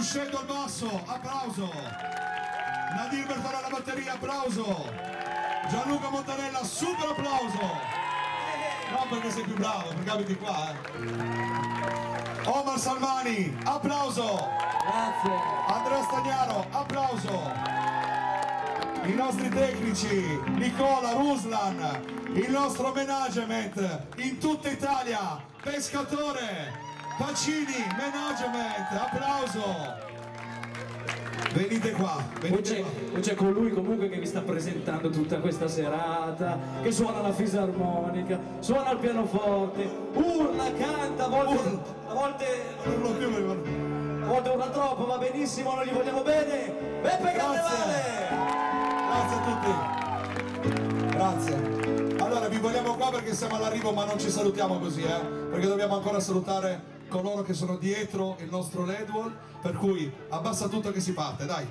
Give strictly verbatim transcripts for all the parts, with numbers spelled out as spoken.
Fruscello al basso, applauso. Nadir Bertone alla batteria, applauso. Gianluca Montanella, super applauso. No, perché sei più bravo, perché abiti qua, eh. Omar Salmani, applauso. Grazie. Andrea Stagnaro, applauso. I nostri tecnici, Nicola, Ruslan, il nostro management in tutta Italia, Pescatore, Pacini, management, applauso. Venite qua, venite qua. Poi c'è colui comunque che vi sta presentando tutta questa serata, che suona la fisarmonica, suona il pianoforte, urla, canta, a volte, Urla. a volte, Non urlo più, mi guarda. a volte urla troppo, va benissimo, noi gli vogliamo bene. Beppe Carnevale! Grazie a tutti. Grazie. Allora vi vogliamo qua perché siamo all'arrivo, ma non ci salutiamo così, eh? Perché dobbiamo ancora salutare coloro che sono dietro il nostro L E D Wall, per cui abbassa tutto che si parte, dai.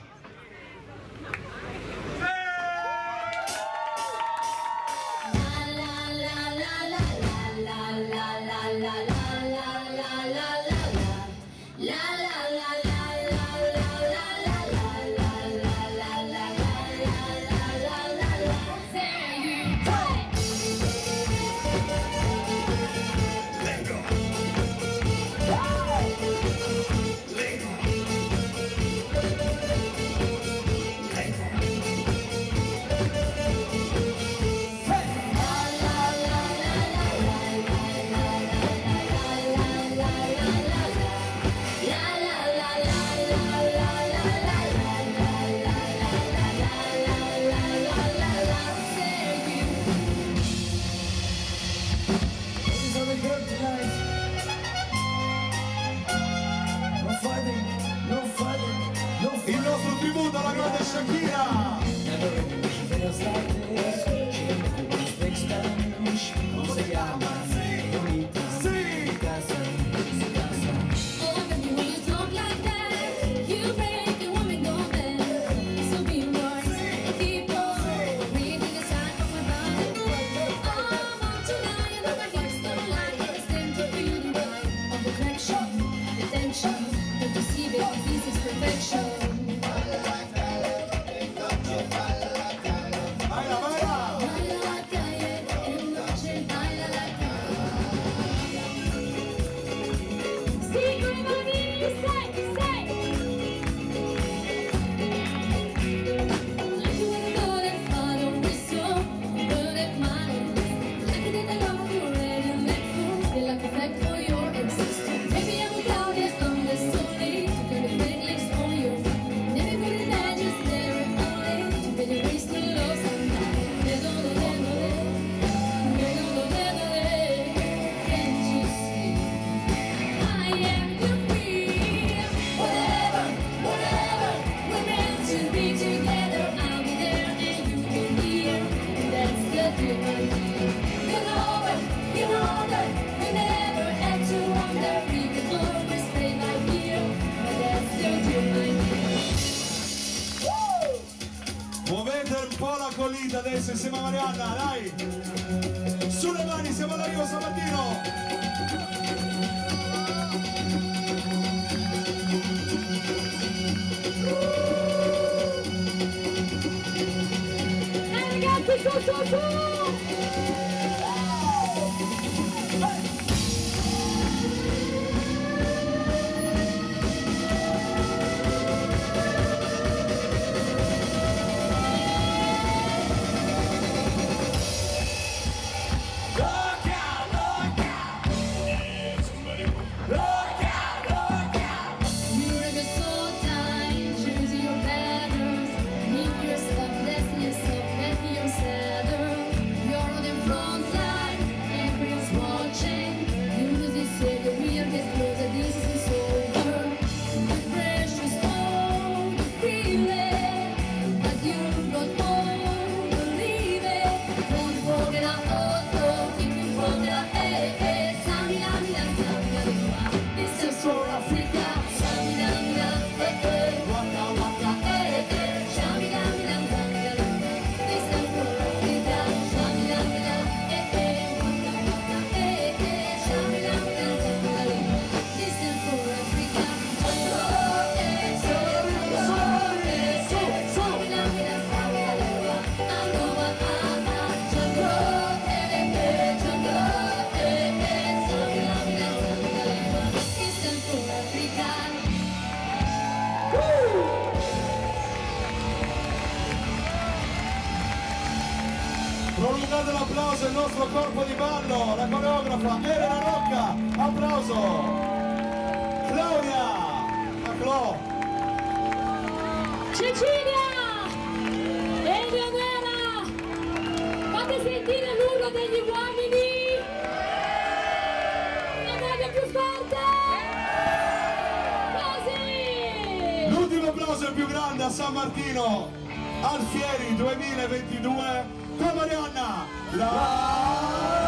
Il nostro tributo alla grande Shakira! Baila, baila! Muovete un po' la collita adesso insieme a Marianna, dai! Sulle mani, siamo all'arrivo Sabatino! Eh ragazzi, su su su! Your stuff, let's miss up, let your saddle. regalo dell'applauso il nostro corpo di ballo, la coreografa Elena Rocca, applauso. Claudia, a Clo. Cecilia! Eleonora! Fate sentire l'urlo degli uomini! La voglio più forte! Così! L'ultimo applauso il più grande a San Martino, Alfieri duemilaventidue, con Marianna. La